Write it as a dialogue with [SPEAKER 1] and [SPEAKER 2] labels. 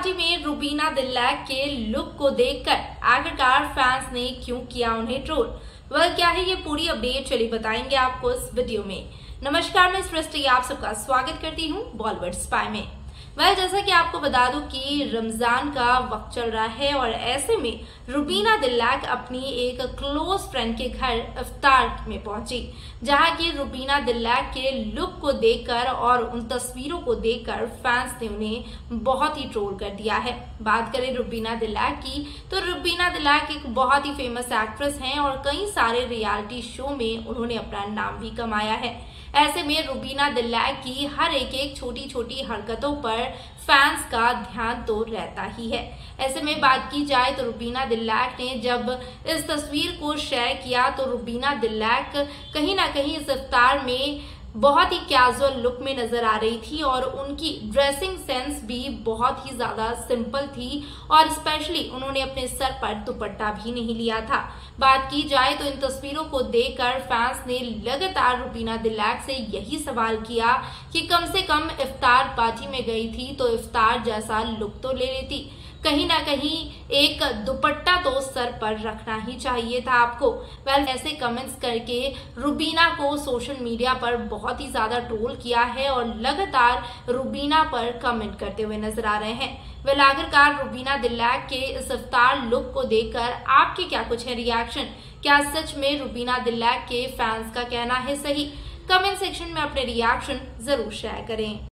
[SPEAKER 1] Party में रुबीना दिलैक के look को देखकर आखिरकार फैंस ने क्यों किया उन्हें ट्रोल। वह क्या है ये पूरी अपडेट चलिए बताएंगे आपको इस वीडियो में। नमस्कार, मैं सृष्टि आप सबका स्वागत करती हूँ बॉलीवुड स्पाई में। जैसा कि आपको बता दूं कि रमजान का वक्त चल रहा है और ऐसे में रुबीना दिलैक अपनी एक क्लोज फ्रेंड के घर इफ्तार में पहुंची, जहां की रुबीना दिलैक के लुक को देखकर और उन तस्वीरों को देखकर फैंस ने उन्हें बहुत ही ट्रोल कर दिया है। बात करें रुबीना दिलैक की तो रुबीना दिलैक एक बहुत ही फेमस एक्ट्रेस हैं और कई सारे रियलिटी शो में उन्होंने अपना नाम भी कमाया है। ऐसे में रुबीना दिलैक की हर एक छोटी छोटी हरकतों पर फैंस का ध्यान तो रहता ही है। ऐसे में बात की जाए तो रुबीना दिलैक ने जब इस तस्वीर को शेयर किया तो रुबीना दिलैक कहीं ना कहीं इस इफ्तार में बहुत ही कैजुअल लुक में नजर आ रही थी और उनकी ड्रेसिंग सेंस भी बहुत ही ज्यादा सिंपल थी और स्पेशली उन्होंने अपने सर पर दुपट्टा भी नहीं लिया था। बात की जाए तो इन तस्वीरों को देखकर फैंस ने लगातार रुबीना दिलैक से यही सवाल किया कि कम से कम इफ्तार पार्टी में गई थी तो इफ्तार जैसा लुक तो ले लेती, कहीं ना कहीं एक दुपट्टा तो सर पर रखना ही चाहिए था आपको। ऐसे कमेंट्स करके रुबीना को सोशल मीडिया पर बहुत ही ज्यादा ट्रोल किया है और लगातार रुबीना पर कमेंट करते हुए नजर आ रहे हैं। आखिरकार रुबीना दिलैक के इस इफ्तार लुक को देखकर आपके क्या कुछ है रिएक्शन? क्या सच में रुबीना दिलैक के फैंस का कहना है सही? कमेंट सेक्शन में अपने रिएक्शन जरूर शेयर करें।